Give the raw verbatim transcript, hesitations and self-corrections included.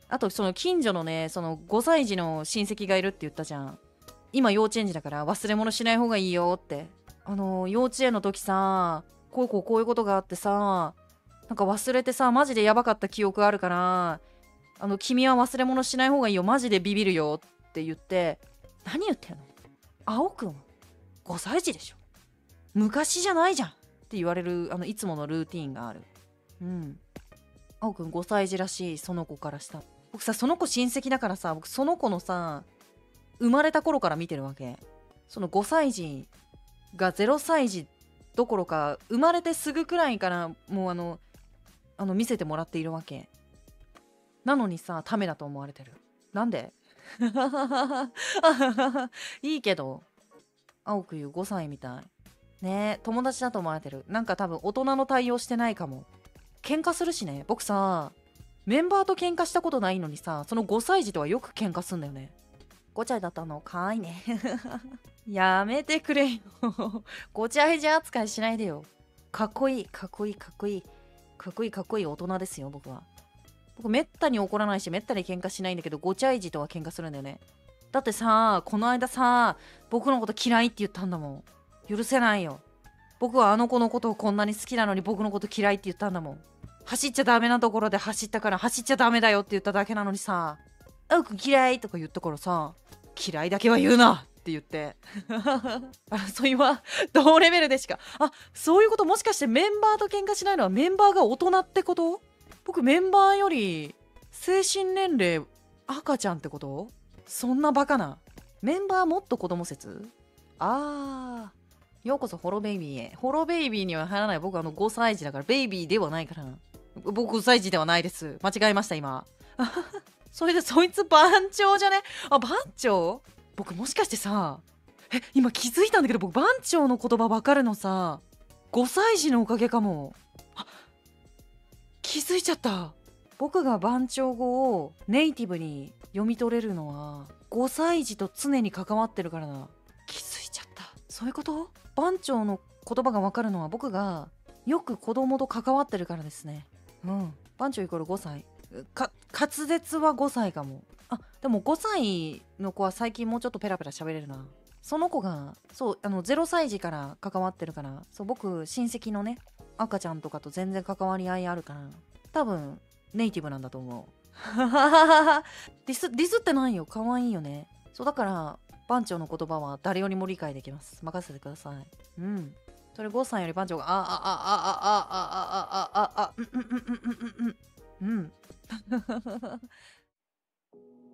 あとその近所のね、そのごさい児の親戚がいるって言ったじゃん。今幼稚園児だから忘れ物しない方がいいよって。あの幼稚園の時さ、こういうこうこういうことがあってさ、なんか忘れてさ、マジでやばかった記憶あるから、あの君は忘れ物しない方がいいよ、マジでビビるよって言って、何言ってんの、青くんごさい児でしょ、昔じゃないじゃんって言われる、あのいつものルーティーンがある。うん。青くんごさい児らしい、その子からしたら。僕さ、その子親戚だからさ、僕その子のさ、生まれた頃から見てるわけ。そのごさい児がぜろさい児どころか、生まれてすぐくらいからもうあのあの見せてもらっているわけなのにさ、ためだと思われてる。なんでいいけど、青く言うごさいみたいねえ、友達だと思われてる。なんか多分大人の対応してないかも。喧嘩するしね。僕さ、メンバーと喧嘩したことないのにさ、そのごさい児とはよく喧嘩すんだよね。ごちゃいだったのかわいいねやめてくれよごちゃいじゃ扱いしないでよ。かっこいいかっこいいかっこいいかっこいいかっこいい大人ですよ、僕は。僕めったに怒らないし、めったに喧嘩しないんだけど、ごちゃいじとは喧嘩するんだよね。だってさ、この間さ、僕のこと嫌いって言ったんだもん。許せないよ。僕はあの子のことをこんなに好きなのに、僕のこと嫌いって言ったんだもん。走っちゃダメなところで走ったから走っちゃダメだよって言っただけなのにさ、あうく嫌いとか言ったからさ、嫌いだけは言うなって言って争いは同レベルでしか。あ、そういうこと。もしかしてメンバーと喧嘩しないのはメンバーが大人ってこと？僕メンバーより精神年齢赤ちゃんってこと？そんなバカな。メンバーもっと子供説？あー、ようこそホロベイビーへ。ホロベイビーには入らない。僕あのごさい児だから、ベイビーではないから。僕ごさい児ではないです。間違えました今それでそいつ番長じゃね？あ、番長？僕もしかしてさ、え、今気づいたんだけど、僕番長の言葉わかるのさ、ごさい児のおかげかも。あ、気づいちゃった。僕が番長語をネイティブに読み取れるのはごさい児と常に関わってるからな。気づいちゃった。そういうこと？番長の言葉がわかるのは僕がよく子供と関わってるからですね。うん。番長イコールごさい。か滑舌はごさいかも。あ、でもごさいの子は最近もうちょっとペラペラ喋れるな。その子がそうあのぜろさい児から関わってるから、そう僕親戚のね赤ちゃんとかと全然関わり合いあるから、多分ネイティブなんだと思うディスディスってないよ、可愛いよね。そうだから番長の言葉は誰よりも理解できます。任せてください。うん。それごさいより番長がああああああああああああうんうんうんうんうんうんうん